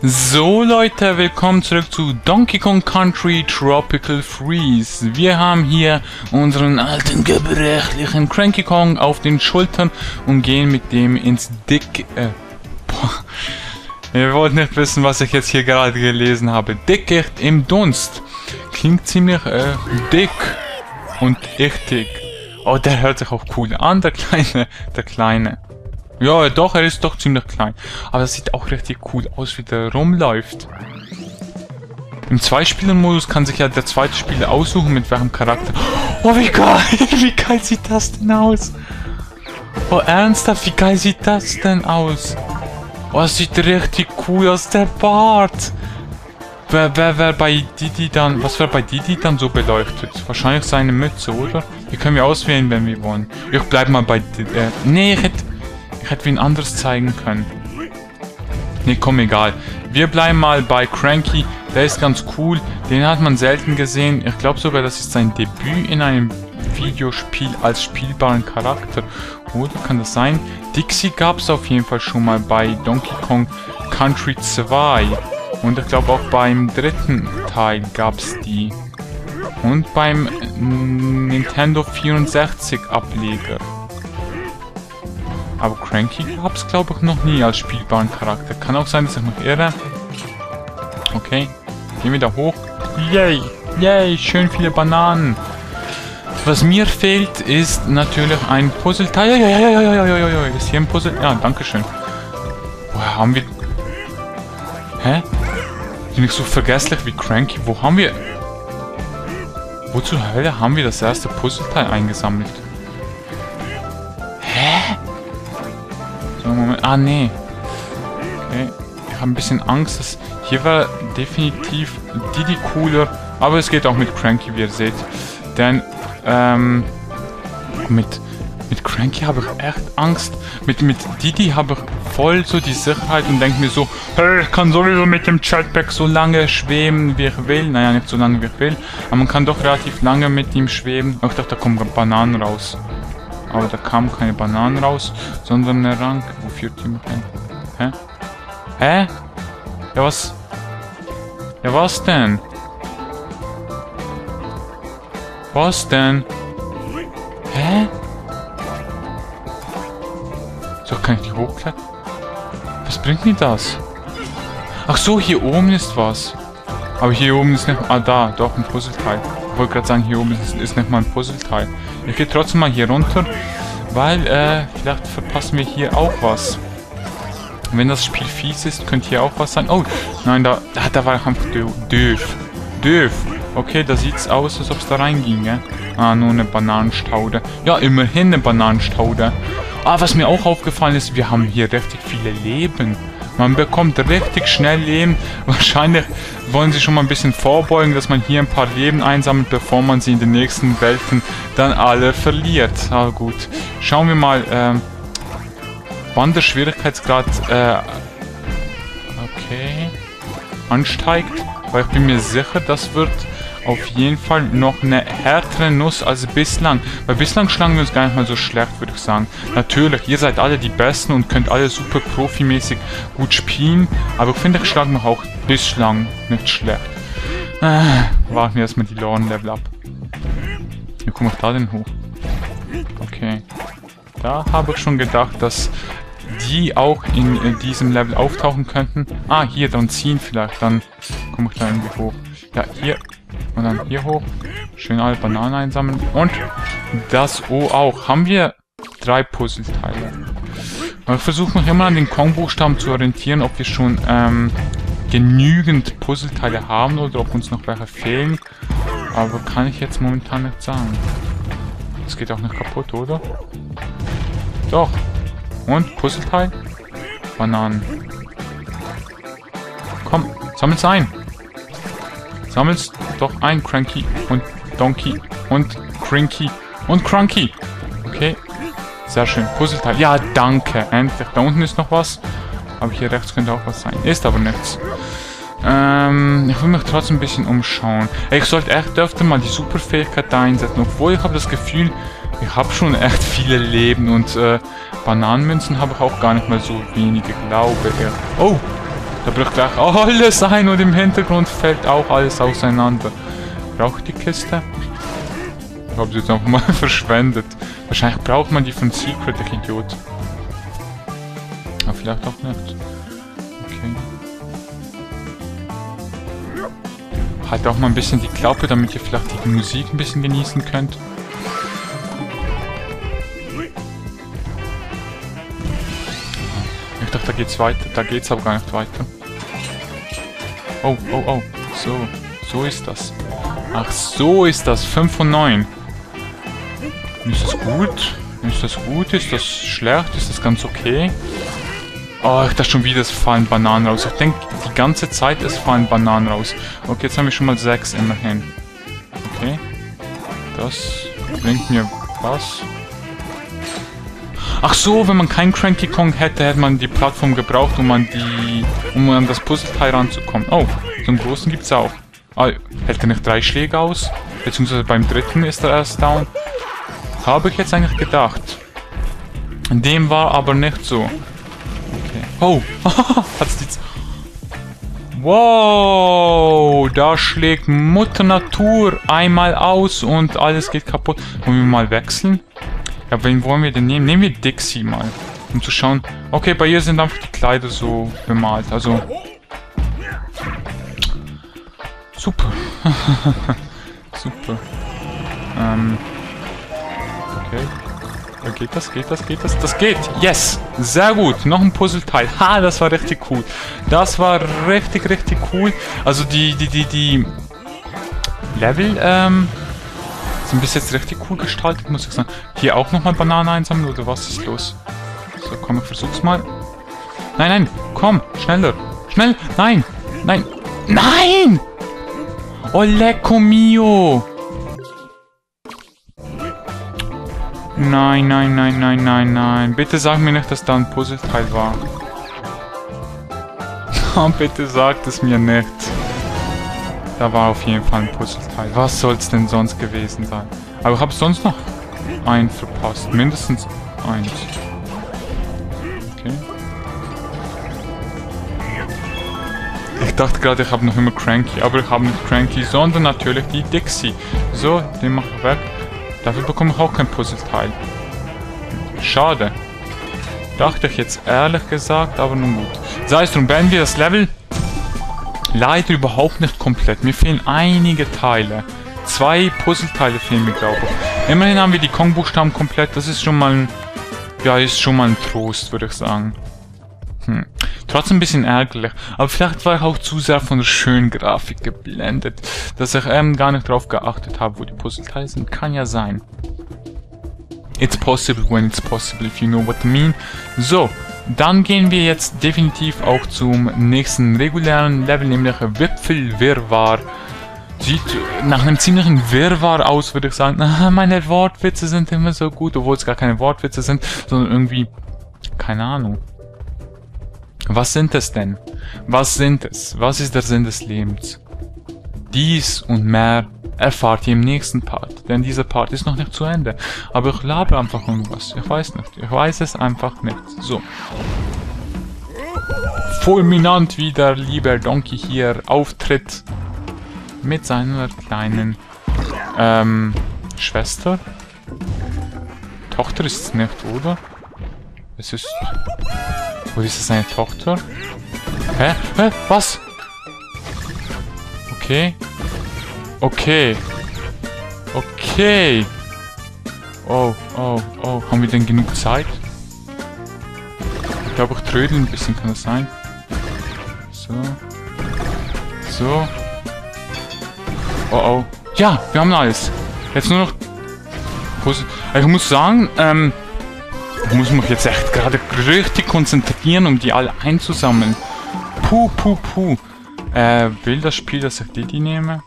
So Leute, willkommen zurück zu Donkey Kong Country Tropical Freeze. Wir haben hier unseren alten, gebrechlichen Cranky Kong auf den Schultern und gehen mit dem ins Ihr wollt nicht wissen, was ich jetzt hier gerade gelesen habe. Dickicht im Dunst. Klingt ziemlich dick und richtig. Oh, der hört sich auch cool an, der Kleine. Ja, doch, er ist doch ziemlich klein. Aber das sieht auch richtig cool aus, wie der rumläuft. Im Zweispieler-Modus kann sich ja der zweite Spieler aussuchen, mit welchem Charakter... Oh, wie geil! Wie geil sieht das denn aus? Oh, ernsthaft, wie geil sieht das denn aus? Oh, das sieht richtig cool aus, der Bart! Wer bei Didi dann... Was wäre bei Didi dann so beleuchtet? Wahrscheinlich seine Mütze, oder? Die können wir auswählen, wenn wir wollen. Ich bleib mal bei... nee, ich hätte wen anderes zeigen können. Ne, komm, egal. Wir bleiben mal bei Cranky. Der ist ganz cool. Den hat man selten gesehen. Ich glaube sogar, das ist sein Debüt in einem Videospiel als spielbaren Charakter. Oder kann das sein? Dixie gab es auf jeden Fall schon mal bei Donkey Kong Country 2. Und ich glaube auch beim dritten Teil gab es die. Und beim Nintendo 64 Ableger. Aber Cranky gab es, glaube ich, noch nie als spielbaren Charakter. Kann auch sein, dass ich mich irre. Okay, gehen wir da hoch. Yay, yay, schön viele Bananen. Was mir fehlt, ist natürlich ein Puzzleteil. Ja, ist hier ein Puzzle? Ja, dankeschön. Woher haben wir... Hä? Bin ich so vergesslich wie Cranky? Wo haben wir... Wo zur Hölle haben wir das erste Puzzleteil eingesammelt? Hä? Moment. Ah, nee. Okay. Ich habe ein bisschen Angst, dass... Hier war definitiv Didi cooler. Aber es geht auch mit Cranky, wie ihr seht. Denn, mit Cranky habe ich echt Angst. Mit Didi habe ich voll so die Sicherheit und denke mir so, hey, ich kann sowieso mit dem Jetpack so lange schweben, wie ich will. Naja, nicht so lange, wie ich will. Aber man kann doch relativ lange mit ihm schweben. Oh, ich dachte, da kommen Bananen raus. Aber da kamen keine Bananen raus, sondern eine Rank. Wo führt die mich hin? Hä? Hä? Ja, was? Ja, was denn? Was denn? Hä? So, kann ich die hochklettern? Was bringt mir das? Ach so, hier oben ist was. Aber hier oben ist nicht... Ah, da, doch, ein Puzzleteil. Ich wollte gerade sagen, hier oben ist nicht mal ein Puzzleteil. Ich gehe trotzdem mal hier runter, weil, vielleicht verpassen wir hier auch was. Wenn das Spiel fies ist, könnte hier auch was sein. Oh, nein, da war ich einfach doof. Okay, da sieht's aus, als ob es da reinging, gell? Ah, nur eine Bananenstaude. Ja, immerhin eine Bananenstaude. Ah, was mir auch aufgefallen ist, wir haben hier richtig viele Leben. Man bekommt richtig schnell Leben. Wahrscheinlich wollen sie schon mal ein bisschen vorbeugen, dass man hier ein paar Leben einsammelt, bevor man sie in den nächsten Welten dann alle verliert. Aber gut. Schauen wir mal, wann der Schwierigkeitsgrad, okay, ansteigt. Weil ich bin mir sicher, das wird auf jeden Fall noch eine härtere Nuss als bislang. Weil bislang schlagen wir uns gar nicht mal so schlecht, würde ich sagen. Natürlich, ihr seid alle die Besten und könnt alle super profimäßig gut spielen. Aber ich finde, ich schlage mich auch bislang nicht schlecht. Warten wir erstmal die Loren-Level ab. Wie komme ich da denn hoch? Okay. Da habe ich schon gedacht, dass die auch in diesem Level auftauchen könnten. Ah, hier, dann ziehen vielleicht. Dann komme ich da irgendwie hoch. Ja, hier. Und dann hier hoch. Schön alle Bananen einsammeln. Und das O auch. Haben wir 3 Puzzleteile. Ich versuche mich immer an den Kong-Buchstaben zu orientieren, ob wir schon genügend Puzzleteile haben oder ob uns noch welche fehlen. Aber kann ich jetzt momentan nicht sagen. Das geht auch nicht kaputt, oder? Doch. Und Puzzleteil? Bananen. Komm, sammel's ein. Sammel's doch ein, Cranky und Donkey und Cranky und Cranky. Okay. Sehr schön. Puzzleteil. Ja, danke. Endlich. Da unten ist noch was. Aber hier rechts könnte auch was sein. Ist aber nichts. Ich will mich trotzdem ein bisschen umschauen. Ich sollte echt öfter mal die Superfähigkeit da einsetzen. Obwohl ich habe das Gefühl, ich habe schon echt viele Leben und Bananenmünzen habe ich auch gar nicht mal so wenige, glaube ich. Oh! Da bricht gleich alles ein und im Hintergrund fällt auch alles auseinander. Brauche ich die Kiste? Ich habe sie jetzt einfach mal verschwendet. Wahrscheinlich braucht man die von Secret, ich Idiot. Aber vielleicht auch nicht. Okay. Halt auch mal ein bisschen die Klappe, damit ihr vielleicht die Musik ein bisschen genießen könnt. Ich dachte, da geht's weiter. Da geht's aber gar nicht weiter. Oh, oh, oh. So. So ist das. Ach, so ist das. 5 von 9. Ist das gut? Ist das gut? Ist das schlecht? Ist das ganz okay? Oh, ich dachte schon wieder, es fallen Bananen raus. Ich denke, die ganze Zeit, es fallen Bananen raus. Okay, jetzt haben wir schon mal 6 immerhin. Okay. Das bringt mir was. Ach so, wenn man keinen Cranky Kong hätte, hätte man die Plattform gebraucht, um an das Puzzleteil ranzukommen. Oh, so einen großen gibt's auch. Ah, hält er nicht 3 Schläge aus? Beziehungsweise beim dritten ist er erst down. Habe ich jetzt eigentlich gedacht. Dem war aber nicht so. Okay. Oh, hat's die... Wow, da schlägt Mutter Natur einmal aus und alles geht kaputt. Wollen wir mal wechseln? Ja, wen wollen wir denn nehmen? Nehmen wir Dixie mal, um zu schauen. Okay, bei ihr sind einfach die Kleider so bemalt, also... Super. Super. Okay. Geht das? Geht das? Geht das? Das geht! Yes! Sehr gut! Noch ein Puzzleteil. Ha, das war richtig cool. Das war richtig, richtig cool. Also die Level, sind bis jetzt richtig cool gestaltet, muss ich sagen. Hier auch nochmal Bananen einsammeln, oder was ist los? So, komm, ich versuch's mal. Nein, nein! Komm! Schneller! Schnell! Nein! Nein! Nein! Oh, lecco mio! Nein, nein, nein, nein, nein, nein. Bitte sag mir nicht, dass da ein Puzzleteil war. Oh, bitte sagt es mir nicht. Da war auf jeden Fall ein Puzzleteil. Was soll es denn sonst gewesen sein? Aber ich habe sonst noch einen verpasst. Mindestens eins. Okay. Ich dachte gerade, ich habe noch immer Cranky. Aber ich habe nicht Cranky, sondern natürlich die Dixie. So, den mache ich weg. Dafür bekomme ich auch kein Puzzleteil. Schade. Dachte ich jetzt ehrlich gesagt, aber nun gut. Sei es drum, beenden wir das Level. Leider überhaupt nicht komplett. Mir fehlen einige Teile. 2 Puzzleteile fehlen mir, glaube ich. Immerhin haben wir die Kong-Buchstaben komplett. Das ist schon mal ein... Ja, ist schon mal ein Trost, würde ich sagen. Trotzdem ein bisschen ärgerlich. Aber vielleicht war ich auch zu sehr von der schönen Grafik geblendet, dass ich gar nicht drauf geachtet habe, wo die Puzzleteile sind. Kann ja sein. It's possible when it's possible, if you know what I mean. So, dann gehen wir jetzt definitiv auch zum nächsten regulären Level, nämlich Wipfelwirrwarr. Sieht nach einem ziemlichen Wirrwarr aus, würde ich sagen. Meine Wortwitze sind immer so gut, obwohl es gar keine Wortwitze sind, sondern irgendwie... Keine Ahnung. Was sind es denn? Was sind es? Was ist der Sinn des Lebens? Dies und mehr erfahrt ihr im nächsten Part, denn dieser Part ist noch nicht zu Ende. Aber ich laber einfach irgendwas. Ich weiß nicht. Ich weiß es einfach nicht. So. Fulminant wie der liebe Donkey hier auftritt mit seiner kleinen Schwester. Tochter ist es nicht, oder? Es ist... Oder ist es eine Tochter? Hä? Hä? Was? Okay. Okay. Okay. Oh, oh, oh. Haben wir denn genug Zeit? Ich glaube, ich trödel ein bisschen, kann das sein? So. So. Oh, oh. Ja, wir haben alles. Jetzt nur noch... Ich muss sagen, ich muss mich jetzt echt gerade richtig konzentrieren, um die alle einzusammeln. Puh, puh, puh. Will das Spiel, dass ich die nehme?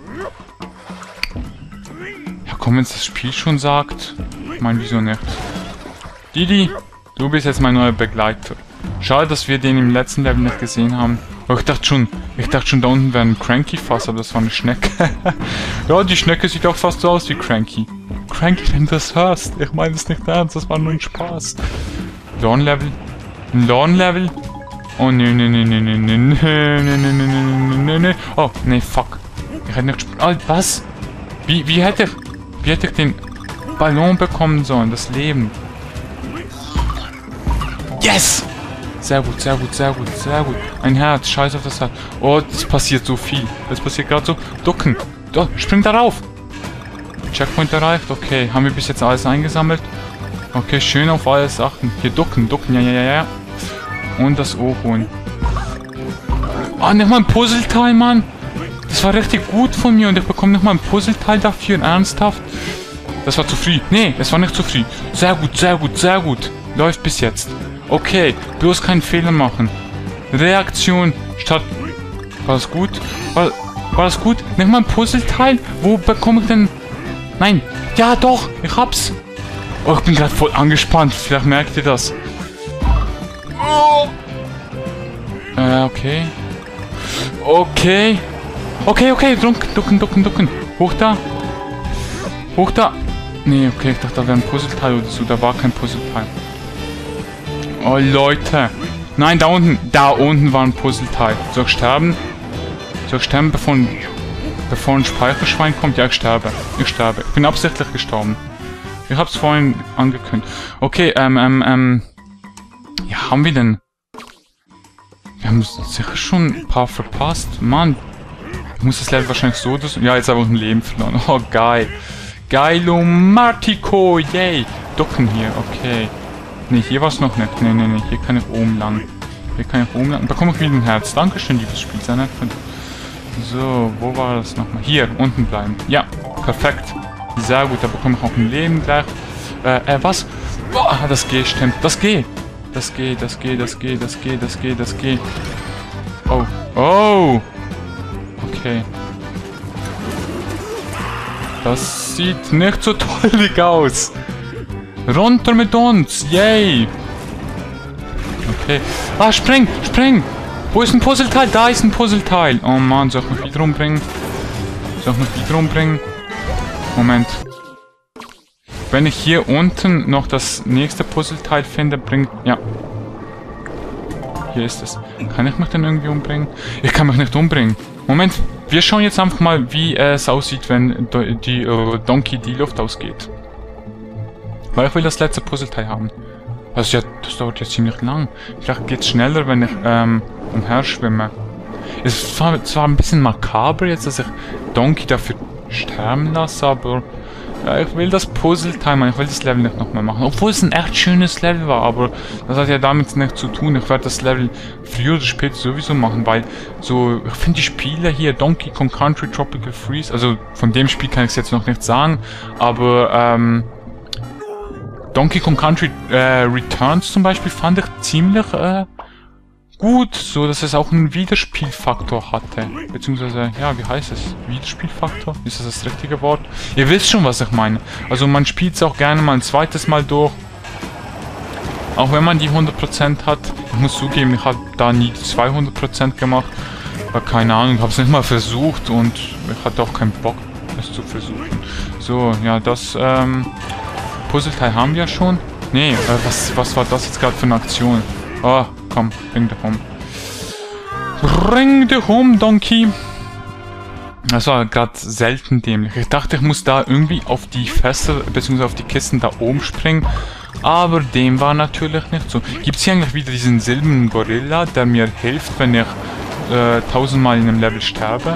Ja, komm, wenn es das Spiel schon sagt. Ich meine, wieso nicht? Didi, du bist jetzt mein neuer Begleiter. Schade, dass wir den im letzten Level nicht gesehen haben. Aber ich dachte schon, da unten wäre ein Cranky-Fass, aber das war eine Schnecke. Ja, die Schnecke sieht auch fast so aus wie Cranky. Cranky, wenn du das hörst. Ich meine es nicht ernst, das war nur ein Spaß. Lawn-Level. Ein Lawn-Level. Oh, nee, nee, nee, nee, nee, nee, nee, nee, nee, nee, nee, nee. Oh, nee, fuck. Ich hätte nicht... Oh, was? Wie hätte ich den Ballon bekommen sollen? Das Leben. Yes! Sehr gut, sehr gut, sehr gut, sehr gut. Ein Herz, scheiß auf das Herz. Oh, das passiert so viel. Das passiert gerade so. Ducken. Oh, spring darauf. Checkpoint erreicht. Okay, haben wir bis jetzt alles eingesammelt? Okay, schön auf alles achten. Hier ducken, ducken, ja, ja, ja, ja. Und das O holen. Ah, nicht mal ein Puzzleteil, Mann. Das war richtig gut von mir und ich bekomme nicht mal ein Puzzleteil dafür. Ernsthaft? Das war zu früh. Nee, es war nicht zu früh. Sehr gut, sehr gut, sehr gut. Läuft bis jetzt. Okay, bloß keinen Fehler machen. Reaktion statt... War das gut? War das gut? Nicht mal ein Puzzleteil? Wo bekomme ich denn... Nein. Ja, doch. Ich hab's. Oh, ich bin gerade voll angespannt. Vielleicht merkt ihr das. Oh. Okay. Okay. Okay. Ducken. Hoch da. Hoch da. Nee, okay. Ich dachte, da wäre ein Puzzleteil oder so. Da war kein Puzzleteil. Oh, Leute. Nein, da unten war ein Puzzleteil. Soll ich sterben? Soll ich sterben, bevor ein Speicherschwein kommt? Ja, ich sterbe. Ich bin absichtlich gestorben. Ich hab's vorhin angekündigt. Okay, ja, haben wir denn... Wir haben sicher schon ein paar verpasst. Mann. Ich muss das Level wahrscheinlich so... Ja, jetzt habe ich ein Leben verloren. Oh, geil. Geilo Martico, yay. Ducken hier, okay. Ne, hier war es noch nicht. Ne, hier kann ich oben lang. Da bekomme ich wieder ein Herz. Dankeschön, liebes Spiel. Sehr nett. So, wo war das nochmal? Hier, unten bleiben. Ja, perfekt. Sehr gut, da bekomme ich auch ein Leben gleich. Was? Boah, das G stimmt. Das G. Oh. Okay. Das sieht nicht so tollig aus. Runter mit uns. Yay. Okay. Ah, spring. Wo ist ein Puzzleteil? Da ist ein Puzzleteil. Oh Mann, soll ich mich wieder umbringen? Moment. Wenn ich hier unten noch das nächste Puzzleteil finde, Ja. Hier ist es. Kann ich mich denn irgendwie umbringen? Ich kann mich nicht umbringen. Moment. Wir schauen jetzt einfach mal, wie es aussieht, wenn die Donkey die Luft ausgeht. Weil ich will das letzte Puzzleteil haben. Also ja, das dauert ja ziemlich lang. Vielleicht geht es schneller, wenn ich umher schwimme. Es war zwar ein bisschen makaber jetzt, dass ich Donkey dafür sterben lasse, aber ja, ich will das Puzzleteil machen. Ich will das Level nicht nochmal machen. Obwohl es ein echt schönes Level war, aber das hat ja damit nichts zu tun. Ich werde das Level früher oder später sowieso machen, weil so, ich finde die Spiele hier, Donkey Kong Country, Tropical Freeze, also von dem Spiel kann ich es jetzt noch nicht sagen, aber Donkey Kong Country Returns zum Beispiel fand ich ziemlich gut, so dass es auch einen Wiederspielfaktor hatte. Beziehungsweise, ja, wie heißt es? Wiederspielfaktor? Ist das das richtige Wort? Ihr wisst schon, was ich meine. Also man spielt es auch gerne mal ein zweites Mal durch. Auch wenn man die 100% hat. Ich muss zugeben, ich habe da nie die 200% gemacht. Weil, keine Ahnung, ich habe es nicht mal versucht und ich hatte auch keinen Bock, es zu versuchen. So, ja, das Puzzleteil haben wir schon. Nee, was war das jetzt gerade für eine Aktion? Oh, komm, bring dich um. Bring dich um, Donkey. Das war gerade selten dämlich. Ich dachte, ich muss da irgendwie auf die Fässer, beziehungsweise auf die Kisten da oben springen. Aber dem war natürlich nicht so. Gibt es hier eigentlich wieder diesen silbernen Gorilla, der mir hilft, wenn ich 1000-mal in einem Level sterbe?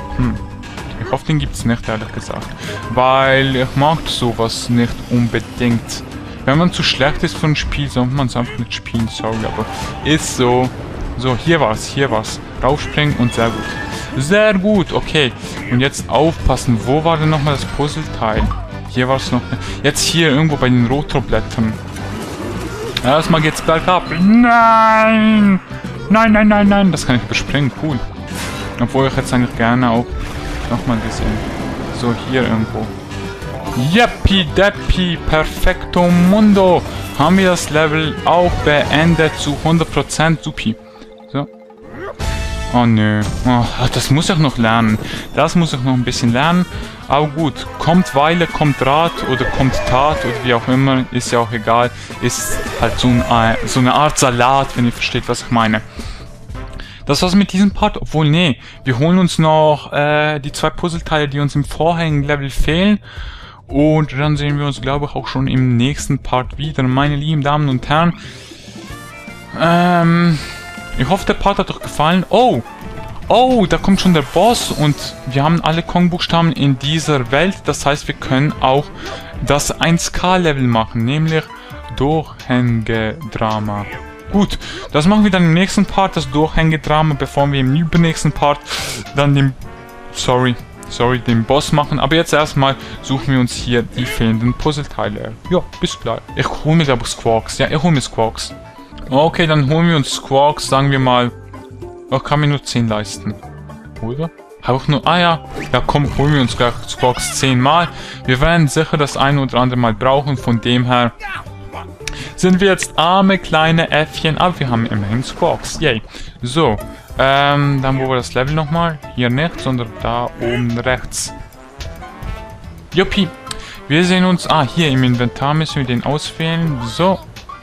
Ich hoffe, den gibt es nicht, ehrlich gesagt. Weil ich mag sowas nicht unbedingt. Wenn man zu schlecht ist für ein Spiel, sollte man es einfach nicht spielen, sorry, aber ist so. So, hier war's. Raufspringen und sehr gut. Sehr gut, okay. Und jetzt aufpassen, wo war denn nochmal das Puzzleteil? Hier war es noch. Jetzt hier irgendwo bei den Rotorblättern. Erstmal geht's bergab. Nein! Nein! Das kann ich überspringen, cool. Obwohl ich jetzt eigentlich gerne auch nochmal gesehen. So, hier irgendwo. Yeppi Deppi, perfekto mundo. Haben wir das Level auch beendet zu 100%, supi. So. Oh nö. Oh, das muss ich noch lernen. Das muss ich noch ein bisschen lernen. Aber gut. Kommt Weile, kommt Rat oder kommt Tat oder wie auch immer. Ist ja auch egal. Ist halt so eine Art Salat, wenn ihr versteht, was ich meine. Das war's mit diesem Part. Obwohl, nee. Wir holen uns noch die 2 Puzzleteile, die uns im vorherigen Level fehlen. Und dann sehen wir uns, glaube ich, auch schon im nächsten Part wieder. Meine lieben Damen und Herren. Ich hoffe, der Part hat euch gefallen. Oh, da kommt schon der Boss und wir haben alle Kong-Buchstaben in dieser Welt. Das heißt, wir können auch das 1K-Level machen, nämlich Durchhängedrama. Gut, das machen wir dann im nächsten Part, das Durchhängedrama, bevor wir im übernächsten Part dann den Boss machen. Aber jetzt erstmal suchen wir uns hier die fehlenden Puzzleteile. Ja, bis gleich. Ich hole mir, glaube ich, Squawks. Ja, ich hole mir Squawks. Okay, dann holen wir uns Squawks, sagen wir mal. Ich kann mir nur 10 leisten. Oder? Habe ich nur... Ah ja. Ja komm, holen wir uns gleich Squawks 10 Mal. Wir werden sicher das eine oder andere Mal brauchen. Von dem her sind wir jetzt arme kleine Äffchen. Aber wir haben immerhin Squawks. Yay. So. Dann wo war das Level nochmal? Hier nicht, sondern da oben rechts. Juppie. Wir sehen uns... Ah, hier im Inventar müssen wir den auswählen. So.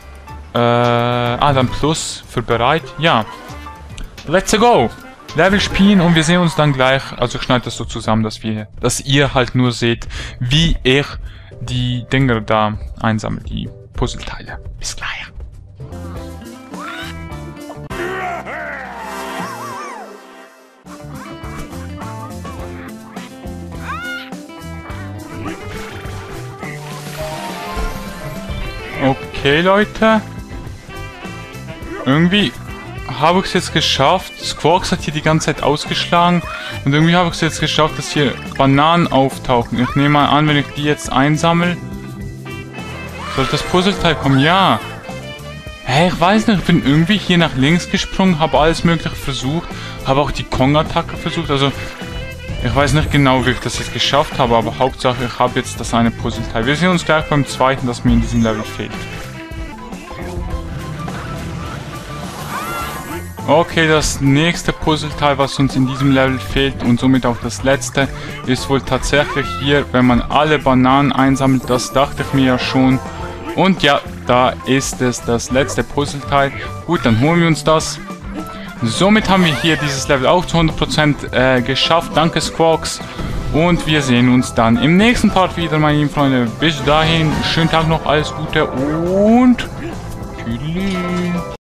Dann Plus für bereit. Ja. Let's go! Level spielen und wir sehen uns dann gleich. Also ich schneide das so zusammen, dass ihr halt nur seht, wie ich die Dinger da einsammle, die Puzzleteile. Bis gleich. Okay, Leute. Irgendwie habe ich es jetzt geschafft. Squawks hat hier die ganze Zeit ausgeschlagen. Und irgendwie habe ich es jetzt geschafft, dass hier Bananen auftauchen. Ich nehme mal an, wenn ich die jetzt einsammle, soll das Puzzleteil kommen? Ja. Hey, ich weiß nicht. Ich bin irgendwie hier nach links gesprungen, habe alles Mögliche versucht. Habe auch die Kong-Attacke versucht. Also, ich weiß nicht genau, wie ich das jetzt geschafft habe. Aber Hauptsache, ich habe jetzt das eine Puzzleteil. Wir sehen uns gleich beim zweiten, das mir in diesem Level fehlt. Okay, das nächste Puzzleteil, was uns in diesem Level fehlt und somit auch das letzte, ist wohl tatsächlich hier, wenn man alle Bananen einsammelt. Das dachte ich mir ja schon. Und ja, da ist es, das letzte Puzzleteil. Gut, dann holen wir uns das. Somit haben wir hier dieses Level auch zu 100% geschafft. Danke, Squawks. Und wir sehen uns dann im nächsten Part wieder, meine lieben Freunde. Bis dahin, schönen Tag noch, alles Gute und...